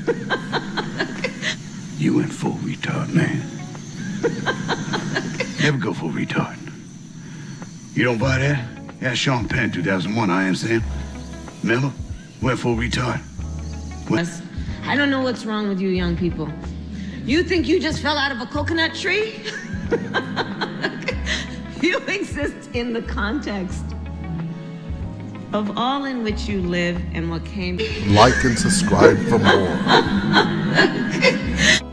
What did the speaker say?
You went full retard, man. Never go full retard. You don't buy that? Yeah, Sean Penn, 2001, I Am Sam. Remember? Went full retard. I don't know what's wrong with you young people. You think you just fell out of a coconut tree? You exist in the context of all in which you live and what came. Like and subscribe for more.